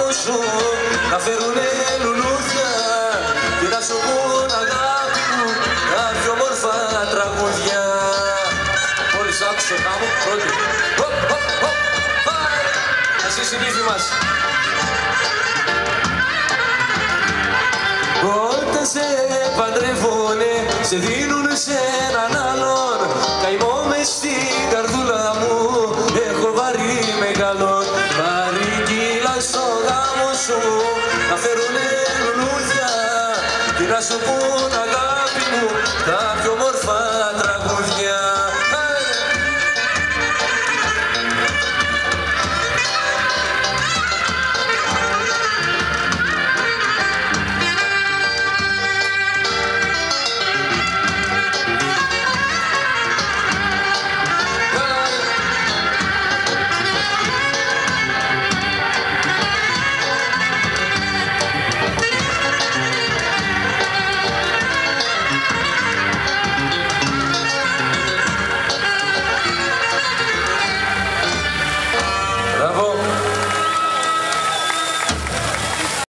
σου να φέρουνε λουλούδια και να σου πουν αγάπη μου τα πιο όμορφα τραγούδια. Μόλις άκουσε ο χάμο, πρώτη. Εσύ συνήθι μας. Όταν σε παντρεύουνε, σε δίνουνε σε έναν άλλον. Καημό μες στην καρδούλα μου, έχω βαρύ μεγάλο. Παρήγγειλα στο γάμο σου, να φέρουνε λουλούδια και να σου πουν αγάπη μου τα πιο όμορφα τραγούδια. Bravo.